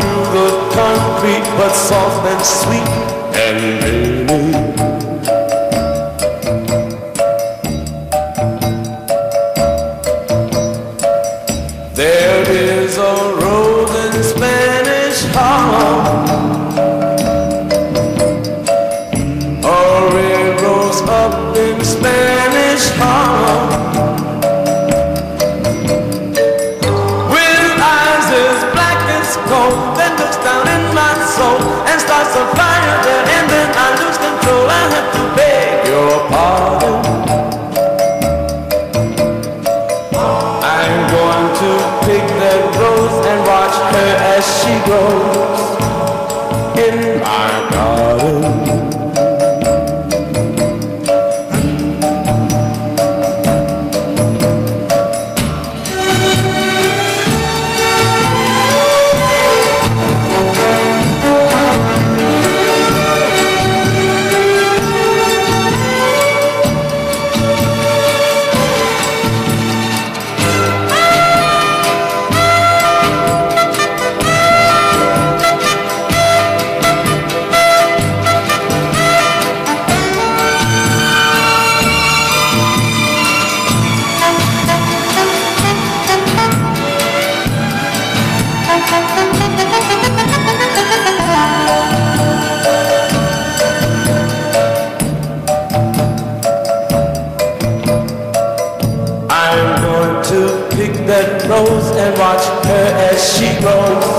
good concrete, but soft and sweet and baby. There is a rose in Spanish Harlem, a red rose up in Spanish Harlem, with eyes as black as coal, that looks down in my soul and starts a fire there, and then I lose control. I have to beg your pardon. I'm going to pick that rose and watch her as she grows in my garden. I'm going to pick that rose and watch her as she grows